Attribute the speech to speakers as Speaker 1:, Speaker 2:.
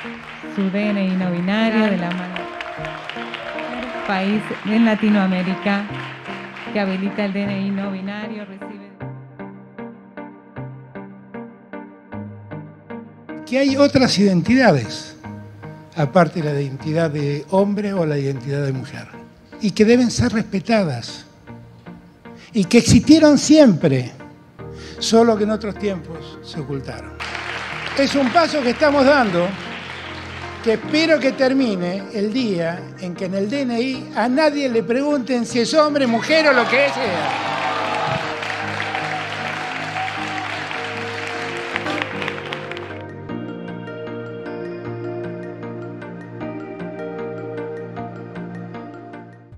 Speaker 1: su DNI no binario de la mano. País en Latinoamérica que habilita el DNI no binario recibe.
Speaker 2: Que hay otras identidades, aparte de la identidad de hombre o la identidad de mujer, y que deben ser respetadas, y que existieron siempre, solo que en otros tiempos se ocultaron. Es un paso que estamos dando, que espero que termine el día en que en el DNI a nadie le pregunten si es hombre, mujer o lo que sea.